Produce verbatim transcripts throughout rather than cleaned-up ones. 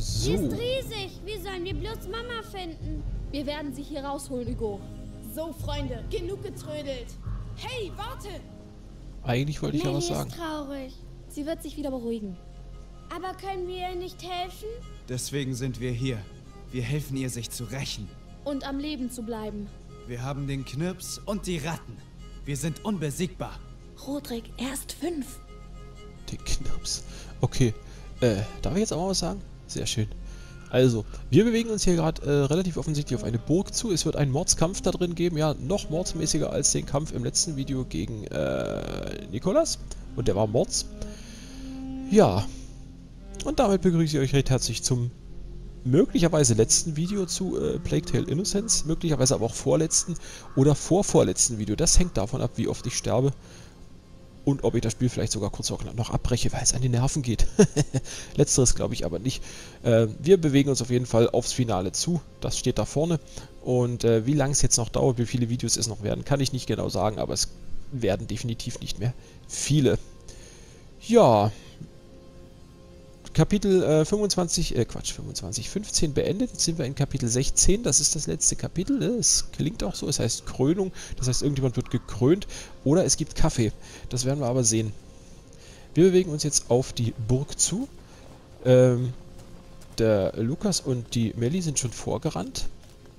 Sie ist So. riesig. Wie sollen wir bloß Mama finden? Wir werden sie hier rausholen, Hugo. So, Freunde, genug getrödelt. Hey, warte! Eigentlich wollte ich ja Melly was sagen. ist traurig. Sie wird sich wieder beruhigen. Aber können wir ihr nicht helfen? Deswegen sind wir hier. Wir helfen ihr, sich zu rächen. Und am Leben zu bleiben. Wir haben den Knirps und die Ratten. Wir sind unbesiegbar. Rodrik, er ist fünf. Den Knirps. Okay. Äh, darf ich jetzt auch mal was sagen? Sehr schön. Also, wir bewegen uns hier gerade äh, relativ offensichtlich auf eine Burg zu. Es wird einen Mordskampf da drin geben. Ja, noch mordsmäßiger als den Kampf im letzten Video gegen äh, Nikolas. Und der war Mords. Ja. Und damit begrüße ich euch recht herzlich zum möglicherweise letzten Video zu äh, Plague Tale Innocence. Möglicherweise aber auch vorletzten oder vorvorletzten Video. Das hängt davon ab, wie oft ich sterbe. Und ob ich das Spiel vielleicht sogar kurz noch abbreche, weil es an die Nerven geht. Letzteres glaube ich aber nicht. Äh, wir bewegen uns auf jeden Fall aufs Finale zu. Das steht da vorne. Und äh, wie lange es jetzt noch dauert, wie viele Videos es noch werden, kann ich nicht genau sagen. Aber es werden definitiv nicht mehr viele. Ja. Kapitel äh, fünfundzwanzig, äh Quatsch, fünfundzwanzig, fünfzehn beendet. Jetzt sind wir in Kapitel sechzehn. Das ist das letzte Kapitel. Es klingt auch so. Es heißt Krönung. Das heißt, irgendjemand wird gekrönt. Oder es gibt Kaffee. Das werden wir aber sehen. Wir bewegen uns jetzt auf die Burg zu. Ähm, der Lukas und die Melli sind schon vorgerannt.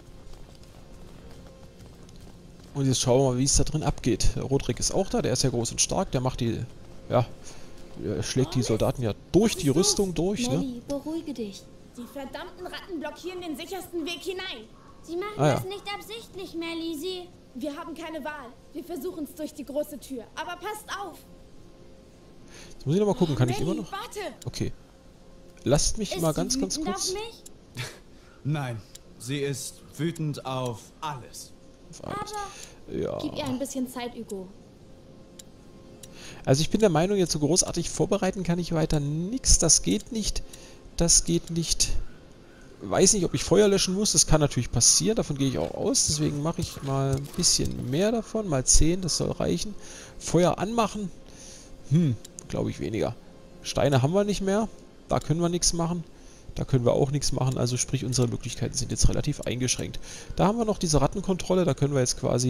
Und jetzt schauen wir mal, wie es da drin abgeht. Der Rodrik ist auch da. Der ist ja groß und stark. Der macht die, ja... Er schlägt die Soldaten ja durch die Rüstung durch, ne? Melli, beruhige dich. Die verdammten Ratten blockieren den sichersten Weg hinein. Sie machen Ah, ja. das nicht absichtlich, Melly. Sie... Wir haben keine Wahl. Wir versuchen es durch die große Tür. Aber passt auf! Jetzt muss ich noch mal gucken, kann ich Melly, immer noch? warte! Okay. Lasst mich Ist mal sie ganz, ganz wütend kurz... auf mich? Nein, sie ist wütend auf alles. auf alles. Aber Ja. Gib ihr ein bisschen Zeit, Hugo. Also ich bin der Meinung, jetzt so großartig vorbereiten kann ich weiter nichts. Das geht nicht. Das geht nicht. Weiß nicht, ob ich Feuer löschen muss. Das kann natürlich passieren. Davon gehe ich auch aus. Deswegen mache ich mal ein bisschen mehr davon. Mal zehn, das soll reichen. Feuer anmachen. Hm, glaube ich weniger. Steine haben wir nicht mehr. Da können wir nichts machen. Da können wir auch nichts machen. Also sprich, unsere Möglichkeiten sind jetzt relativ eingeschränkt. Da haben wir noch diese Rattenkontrolle. Da können wir jetzt quasi...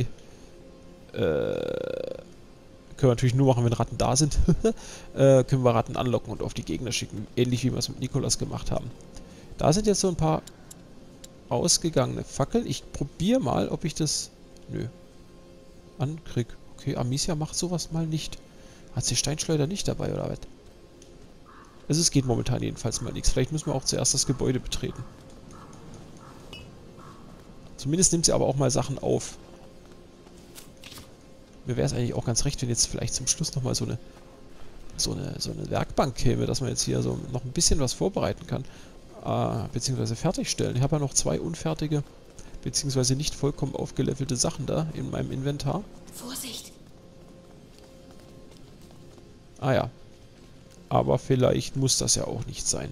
Äh... Können wir natürlich nur machen, wenn Ratten da sind. äh, können wir Ratten anlocken und auf die Gegner schicken. Ähnlich wie wir es mit Nikolas gemacht haben. Da sind jetzt so ein paar ausgegangene Fackeln. Ich probiere mal, ob ich das... Nö. Ankrieg. Okay, Amicia macht sowas mal nicht. Hat sie Steinschleuder nicht dabei, oder was? Also es geht momentan jedenfalls mal nichts. Vielleicht müssen wir auch zuerst das Gebäude betreten. Zumindest nimmt sie aber auch mal Sachen auf. Mir wäre es eigentlich auch ganz recht, wenn jetzt vielleicht zum Schluss nochmal so eine, so eine so eine Werkbank käme, dass man jetzt hier so noch ein bisschen was vorbereiten kann. Äh, beziehungsweise fertigstellen. Ich habe ja noch zwei unfertige, beziehungsweise nicht vollkommen aufgelevelte Sachen da in meinem Inventar. Vorsicht! Ah ja. Aber vielleicht muss das ja auch nicht sein.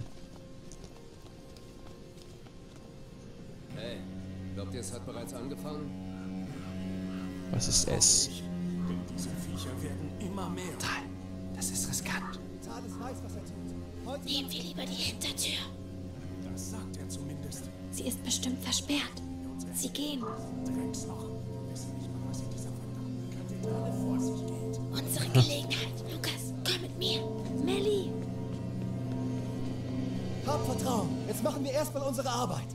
Hey, glaubt ihr, es hat bereits angefangen? Was ist es? Denn diese Viecher werden immer mehr. Das ist riskant. Thales weiß, was er tut. Heute Nehmen wir lieber die Hintertür. das sagt er zumindest. Sie ist bestimmt versperrt. Sie gehen. Drecksloch. Wir wissen nicht mal, was in dieser verdammten Kathedrale vor sich geht. Unsere Gelegenheit. Lukas, komm mit mir. Melly, Hab Vertrauen. Jetzt machen wir erstmal unsere Arbeit.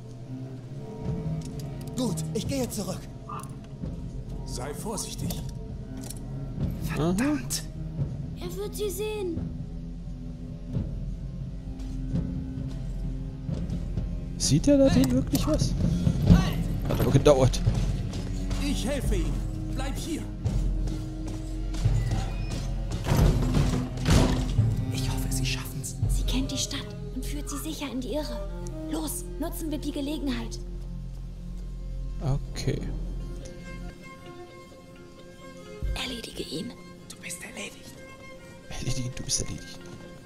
Gut, ich gehe zurück. Sei vorsichtig. Verdammt! er wird sie sehen. Sieht er da den wirklich was? Hat aber gedauert. Ich helfe ihm. Bleib hier. Ich hoffe, sie schaffen's. Sie kennt die Stadt und führt sie sicher in die Irre. Los, nutzen wir die Gelegenheit. Okay. Erledige ihn. Du bist erledigt. Erledigen, du bist erledigt.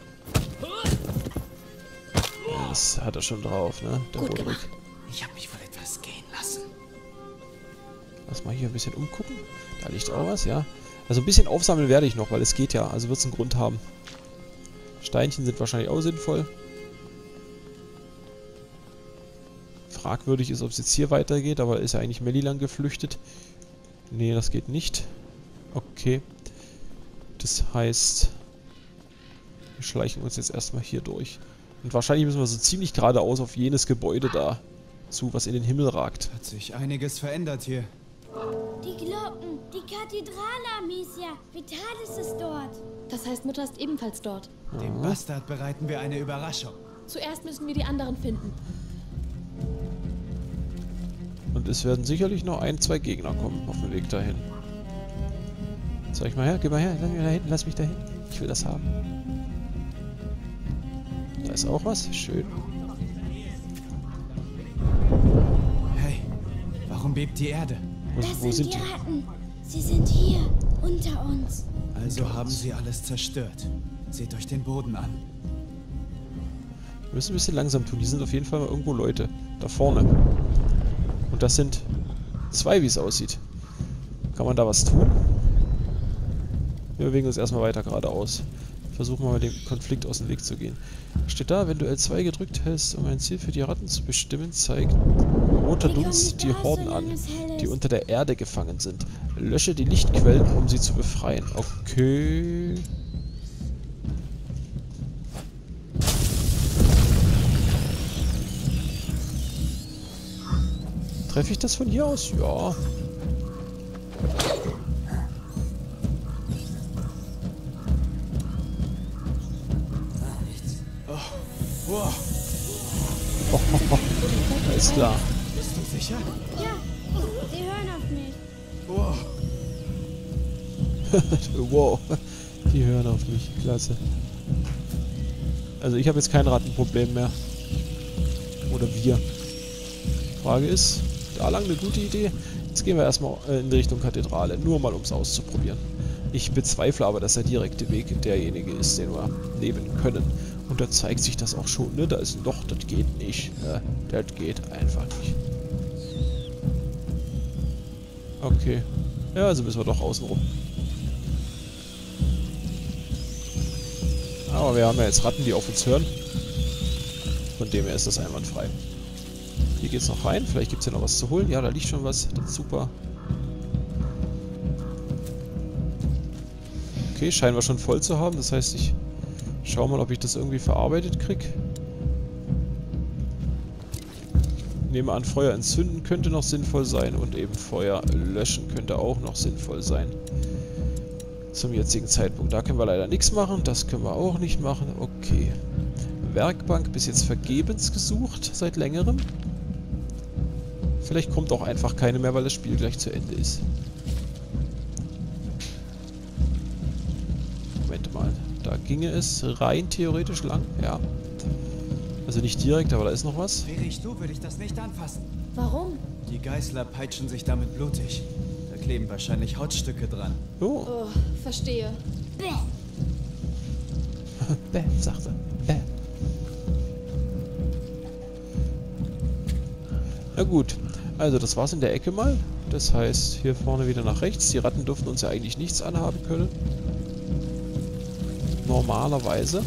Das hat er schon drauf, ne? Der Gut Rodrik. gemacht. Ich habe mich von etwas gehen lassen. Lass mal hier ein bisschen umgucken. Da liegt auch was, ja. Also ein bisschen aufsammeln werde ich noch, weil es geht ja. Also wird es einen Grund haben. Steinchen sind wahrscheinlich auch sinnvoll. Fragwürdig ist, ob es jetzt hier weitergeht, aber ist ja eigentlich Melli lang geflüchtet. Nee, das geht nicht. Okay. Das heißt, wir schleichen uns jetzt erstmal hier durch. Und wahrscheinlich müssen wir so ziemlich geradeaus auf jenes Gebäude da zu, was in den Himmel ragt. Hat sich einiges verändert hier. Die Glocken, die Kathedrale, Amicia. Vitalis ist dort. Das heißt, Mutter ist ebenfalls dort. Dem Bastard bereiten wir eine Überraschung. Zuerst müssen wir die anderen finden. Und es werden sicherlich noch ein, zwei Gegner kommen auf dem Weg dahin. Sag ich mal her, geh mal her, lass mich da hinten, lass mich da hinten. Ich will das haben. Da ist auch was, schön. Hey, warum bebt die Erde? Wo, Das wo sind sind die die? Ratten. Sie sind hier, unter uns. Also haben sie alles zerstört. Seht euch den Boden an. Wir müssen ein bisschen langsam tun. Hier sind auf jeden Fall mal irgendwo Leute. Da vorne. Und das sind zwei, wie es aussieht. Kann man da was tun? Wir bewegen uns erstmal weiter geradeaus. Versuchen wir mal dem Konflikt aus dem Weg zu gehen. Steht da, wenn du L zwei gedrückt hältst, um ein Ziel für die Ratten zu bestimmen, zeigt roter Die kommen Dunst nicht die raus, Horden solange an, es hell ist. die unter der Erde gefangen sind. Lösche die Lichtquellen, um sie zu befreien. Okay. Treffe ich das von hier aus? Ja. Wow, Alles klar. bist du sicher? Ja, sie hören auf mich. Wow. Wow. Die hören auf mich. Klasse. Also ich habe jetzt kein Rattenproblem mehr. Oder wir. Frage ist, da lang eine gute Idee. Jetzt gehen wir erstmal in Richtung Kathedrale. Nur mal, um es auszuprobieren. Ich bezweifle aber, dass der direkte Weg derjenige ist, den wir nehmen können. Und da zeigt sich das auch schon, ne? Da ist ein Loch, das geht nicht. Ja, das geht einfach nicht. Okay. Ja, also müssen wir doch außen rum. Aber wir haben ja jetzt Ratten, die auf uns hören. Von dem her ist das einwandfrei. Hier geht's noch rein. Vielleicht gibt es ja noch was zu holen. Ja, da liegt schon was. Das ist super. Okay, scheinen wir schon voll zu haben. Das heißt, ich schau mal, ob ich das irgendwie verarbeitet krieg. Ich nehme an, Feuer entzünden könnte noch sinnvoll sein und eben Feuer löschen könnte auch noch sinnvoll sein. Zum jetzigen Zeitpunkt. Da können wir leider nichts machen. Das können wir auch nicht machen. Okay. Werkbank bis jetzt vergebens gesucht, seit längerem. Vielleicht kommt auch einfach keine mehr, weil das Spiel gleich zu Ende ist. Moment mal. Da ginge es rein theoretisch lang. Ja. Also nicht direkt, aber da ist noch was. Wäre ich du, würde ich das nicht anfassen. Warum? Die Geißler peitschen sich damit blutig. Da kleben wahrscheinlich Hautstücke dran. Oh. Oh, verstehe. Bäh. Bäh, sagt er. Bäh. Na gut. Also das war's in der Ecke mal. Das heißt, hier vorne wieder nach rechts. Die Ratten dürften uns ja eigentlich nichts anhaben können. Normalerweise.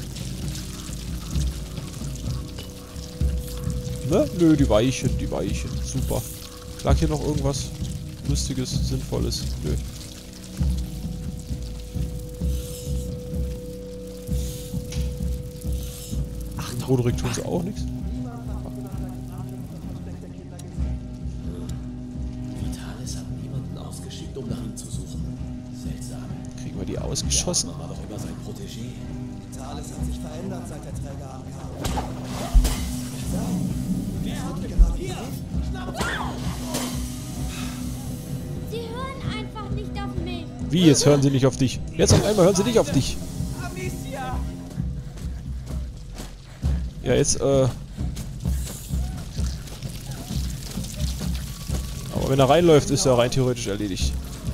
Ne? Nö, die Weichen, die Weichen. Super. Lag hier noch irgendwas Lustiges, Sinnvolles? Nö. Ach, Roderick tun sie auch nichts. Vitalis hat niemanden ausgeschickt, um nach ihm zu suchen. Seltsam. Kriegen wir die ausgeschossen? Aber doch über sein Protégé. Alles hat sich verändert, seit der Träger ankam. Sie hören einfach nicht auf mich. Wie, jetzt hören sie nicht auf dich? Jetzt auf einmal hören sie nicht auf dich. Ja, jetzt, äh... Aber wenn er reinläuft, ist er rein theoretisch erledigt.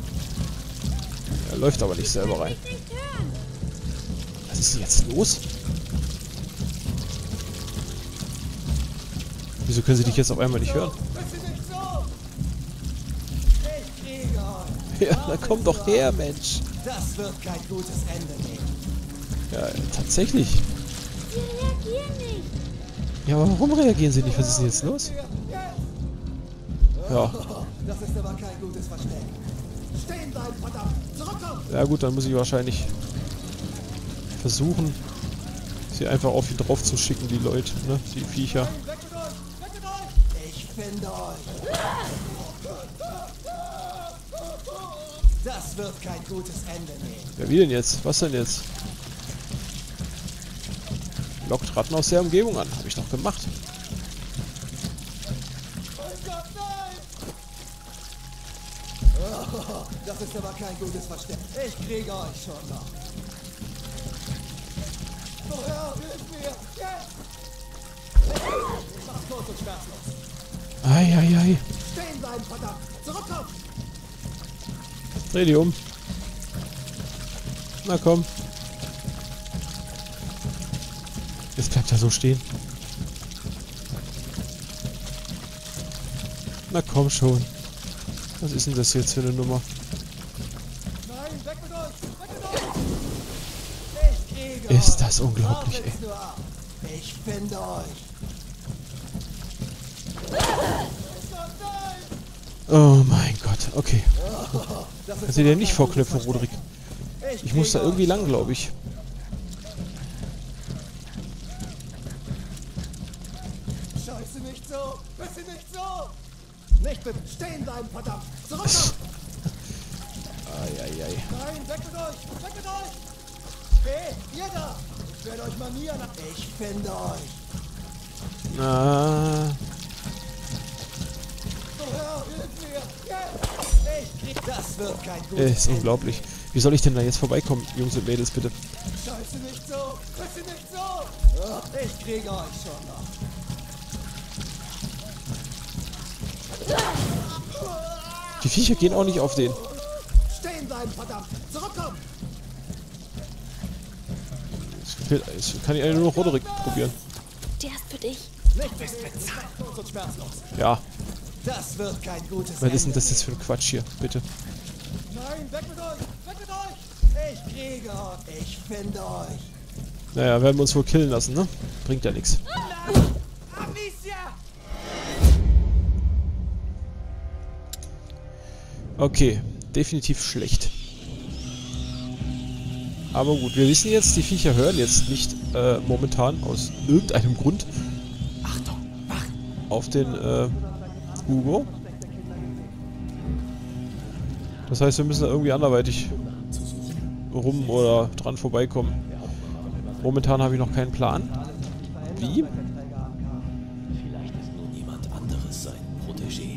Er läuft aber nicht selber rein. Nicht hören. Was ist denn jetzt los? Wieso können sie dich jetzt auf einmal nicht hören? Ich kriege euch. Ja, dann komm doch her, Mensch. Das wird kein gutes Ende nehmen. Ja, tatsächlich. Sie reagieren nicht. Ja, aber warum reagieren sie nicht? Was ist denn jetzt los? Ja. Das ist aber kein gutes Versteck. Stehen bleiben, verdammt! Zurückkommen! Ja gut, dann muss ich wahrscheinlich versuchen, sie einfach auf ihn drauf zu schicken, die Leute, ne? Die Viecher. Weg mit euch! Weg mit euch! Ich finde euch! Das wird kein gutes Ende nehmen. Ja, wie denn jetzt? Was denn jetzt? Lockt Ratten aus der Umgebung an. Habe ich doch gemacht. Mein Gott, nein! Oh, das ist aber kein gutes Versteck. Ich kriege euch schon noch. Oh Herr, hilf mir! Jetzt! Ich mach's kurz und schmerzlos. Ei, ei, ei. Stehen bleiben, verdammt! Zurückkommen! Dreh die um. Na komm. Jetzt bleibt er so stehen. Na komm schon. Was ist denn das jetzt für eine Nummer? Nein, weg mit euch! Weg mit euch! Ich kriege Ist euch. das unglaublich, Wartet's ey. nur ab. Ich finde euch. Oh mein Gott, okay. Das ist Kannst du dir aber nicht kein vorknüpfen, gutes Roderick. Versteck. Ich muss da kriege irgendwie euch lang, schon glaube noch. ich. Scheiße, nicht so! Bitte nicht so! Nicht bitte! Stehen bleiben, verdammt! Zurückkommen! Ei, ei, ei. Nein, weg mit euch! Weg mit euch! Hey, ihr da! Ich werde euch manieren! Ich finde euch! Na, Oh Herr, hilf mir! Jetzt! Ich krieg... Das wird kein gutes ist Ende. unglaublich. Wie soll ich denn da jetzt vorbeikommen, Jungs und Mädels, bitte? Scheiße, nicht so! Bitte nicht so! Oh, ich kriege euch schon noch! Die Viecher gehen auch nicht auf den. Stehen bleiben, verdammt! Zurückkommen! Es fehlt- es kann ich eigentlich nur noch Roderick probieren. Der ist für dich. Nicht bis bezahlt! Kurz und schmerzlos! Ja, Das wird kein gutes was ist denn Ende. das jetzt für ein Quatsch hier, bitte? Nein, weg mit euch! Weg mit euch! Ich kriege euch! Ich finde euch! Naja, werden wir uns wohl killen lassen, ne? Bringt ja nichts. Amicia! Okay, definitiv schlecht. Aber gut, wir wissen jetzt, die Viecher hören jetzt nicht äh, momentan aus irgendeinem Grund Achtung, wach! auf den äh, Hugo. Das heißt, wir müssen da irgendwie anderweitig rum oder dran vorbeikommen. Momentan habe ich noch keinen Plan. Wie? Vielleicht ist nur niemand anderes sein Protégé.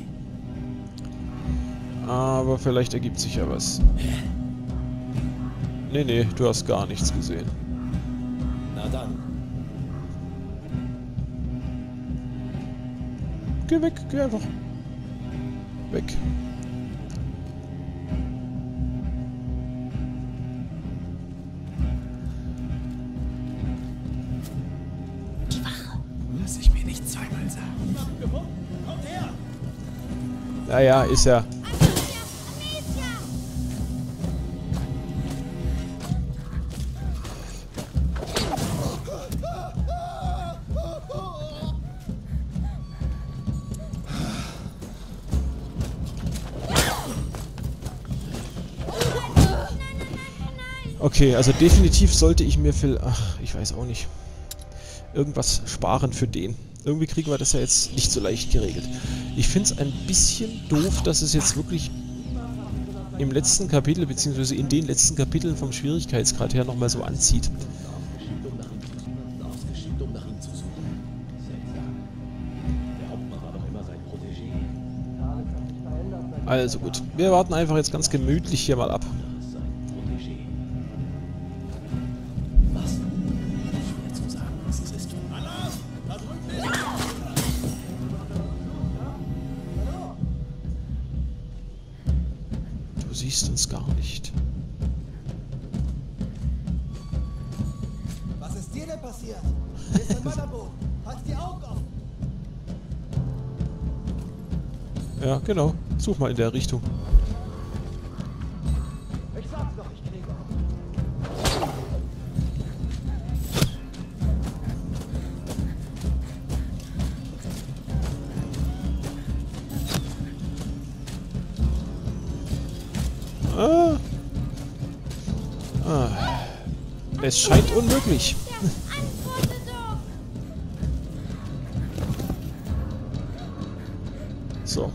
Aber vielleicht ergibt sich ja was. Nee, nee, du hast gar nichts gesehen. Na dann. Geh weg, geh einfach. Weg. Die Wache. Lass ich mir nicht zweimal sagen. Ja, ja, ist ja. Okay, also definitiv sollte ich mir für... Ach, ich weiß auch nicht. Irgendwas sparen für den. Irgendwie kriegen wir das ja jetzt nicht so leicht geregelt. Ich finde es ein bisschen doof, dass es jetzt wirklich im letzten Kapitel, beziehungsweise in den letzten Kapiteln vom Schwierigkeitsgrad her nochmal so anzieht. Ausgeschickt, um nach ihm zu suchen. Seltsam. Der Hauptmann war doch immer sein Protégé. Also gut, wir warten einfach jetzt ganz gemütlich hier mal ab. Sein Protégé. Was? Schwer zu sagen, was es ist. Alarm! Da drüben ist... Du siehst uns gar nicht. Was ist dir denn passiert? Hier ist ein Männerboot. Halt die Augen offen. Ja, genau. Such mal in der Richtung. Ich sag's doch, ich kriege. Ah. Es scheint unmöglich. Antworte doch! So.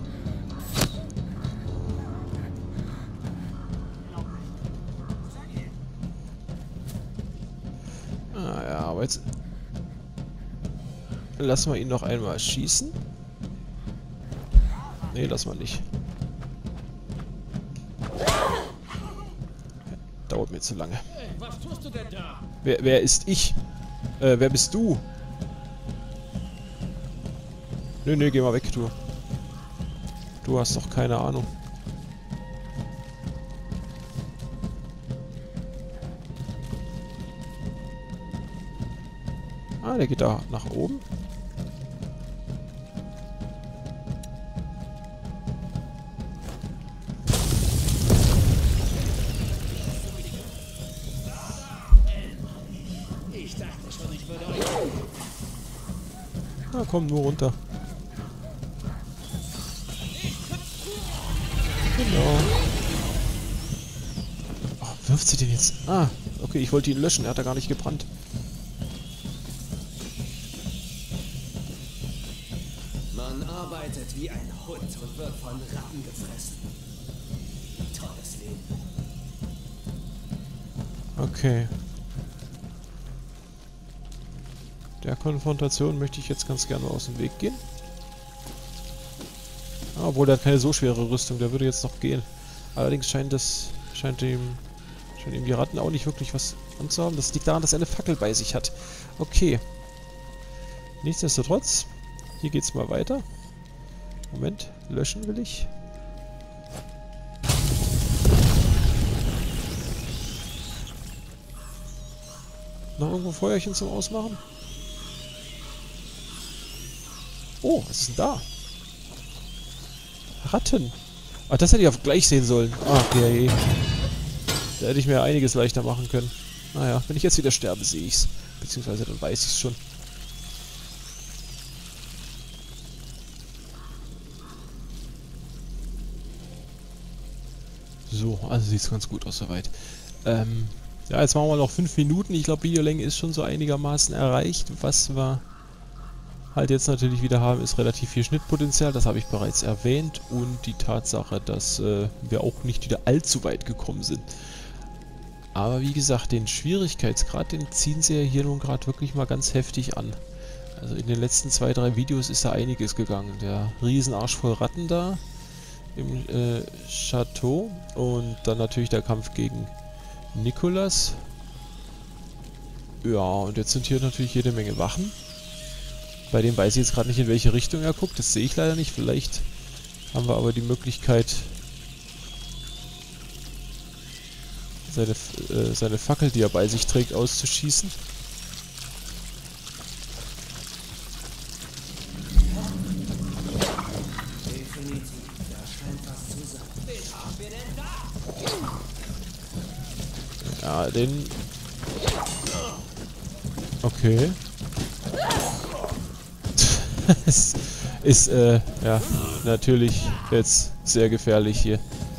Ah ja, aber jetzt lassen wir ihn noch einmal schießen. Nee, lassen wir nicht. Dauert mir zu lange. Was tust du denn da? Wer, wer ist ich? Äh, wer bist du? Nö, nö, geh mal weg, du. Du hast doch keine Ahnung. Ah, der geht da nach oben. Ich dachte schon, ich würde euch... Na komm, nur runter. Genau. Oh, wirft sie den jetzt? Ah, okay, ich wollte ihn löschen. Er hat da gar nicht gebrannt. Man arbeitet wie ein Hund und wird von Ratten gefressen. Tolles Leben. Okay. Der Konfrontation möchte ich jetzt ganz gerne aus dem Weg gehen. Ah, obwohl, der hat keine so schwere Rüstung, der würde jetzt noch gehen. Allerdings scheint das, scheint ihm, scheint ihm die Ratten auch nicht wirklich was anzuhaben. Das liegt daran, dass er eine Fackel bei sich hat. Okay. Nichtsdestotrotz, hier geht's mal weiter. Moment, löschen will ich. Noch irgendwo Feuerchen zum Ausmachen? Oh, was ist denn da? Ratten. Ach, das hätte ich auch gleich sehen sollen. Ach, okay. Da hätte ich mir einiges leichter machen können. Naja, wenn ich jetzt wieder sterbe, sehe ich's. Beziehungsweise dann weiß ich's schon. So, also sieht's ganz gut aus soweit. Ähm, ja, jetzt machen wir noch fünf Minuten. Ich glaube, Videolänge ist schon so einigermaßen erreicht. Was wir halt jetzt natürlich wieder haben, ist relativ viel Schnittpotenzial. Das habe ich bereits erwähnt. Und die Tatsache, dass äh, wir auch nicht wieder allzu weit gekommen sind. Aber wie gesagt, den Schwierigkeitsgrad, den ziehen sie ja hier nun gerade wirklich mal ganz heftig an. Also in den letzten zwei, drei Videos ist da einiges gegangen. Der Riesenarsch voll Ratten da im äh, Chateau und dann natürlich der Kampf gegen Nicolas. Ja, und jetzt sind hier natürlich jede Menge Wachen. Bei dem weiß ich jetzt gerade nicht, in welche Richtung er guckt. Das sehe ich leider nicht. Vielleicht haben wir aber die Möglichkeit, seine, äh, seine Fackel, die er bei sich trägt, auszuschießen. Ja, den... Okay. Das ist, äh, ja, natürlich jetzt sehr gefährlich hier.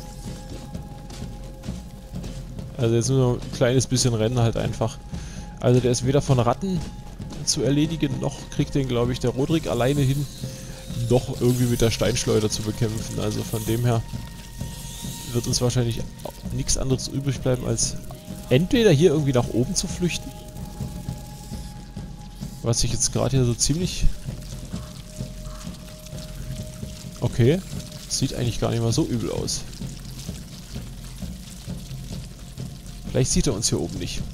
Also jetzt nur ein kleines bisschen rennen halt einfach. Also der ist weder von Ratten zu erledigen, noch kriegt den, glaube ich, der Rodrik alleine hin, noch irgendwie mit der Steinschleuder zu bekämpfen. Also von dem her wird uns wahrscheinlich nichts anderes übrig bleiben, als entweder hier irgendwie nach oben zu flüchten, was ich jetzt gerade hier so ziemlich... Okay, sieht eigentlich gar nicht mal so übel aus. Vielleicht sieht er uns hier oben nicht.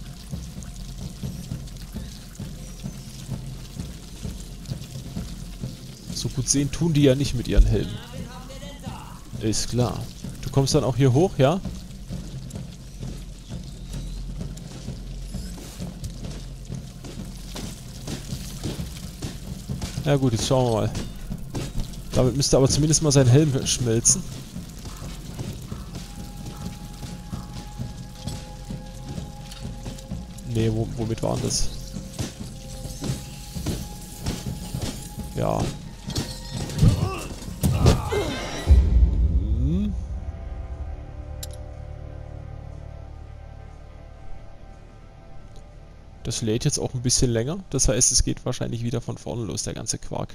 So gut sehen tun die ja nicht mit ihren Helmen. Ist klar. Du kommst dann auch hier hoch, ja? Ja gut, jetzt schauen wir mal. Damit müsste aber zumindest mal sein Helm schmelzen. Nee, wo, womit war denn das? Ja. Hm. Das lädt jetzt auch ein bisschen länger. Das heißt, es geht wahrscheinlich wieder von vorne los, der ganze Quark.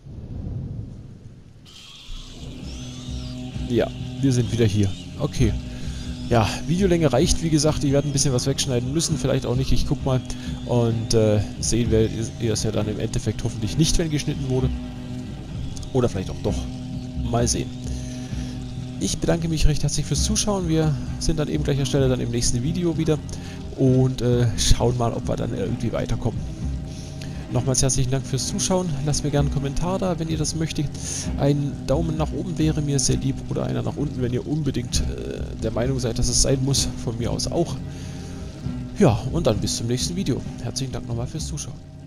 Ja, wir sind wieder hier. Okay. Ja, Videolänge reicht, wie gesagt. Ich werde ein bisschen was wegschneiden müssen, vielleicht auch nicht. Ich guck mal. Und äh, sehen werdet ihr es ja dann im Endeffekt hoffentlich nicht, wenn geschnitten wurde. Oder vielleicht auch doch. Mal sehen. Ich bedanke mich recht herzlich fürs Zuschauen. Wir sind an eben gleicher Stelle dann im nächsten Video wieder. Und äh, schauen mal, ob wir dann irgendwie weiterkommen. Nochmals herzlichen Dank fürs Zuschauen. Lasst mir gerne einen Kommentar da, wenn ihr das möchtet. Ein Daumen nach oben wäre mir sehr lieb oder einer nach unten, wenn ihr unbedingt äh, der Meinung seid, dass es sein muss. Von mir aus auch. Ja, und dann bis zum nächsten Video. Herzlichen Dank nochmal fürs Zuschauen.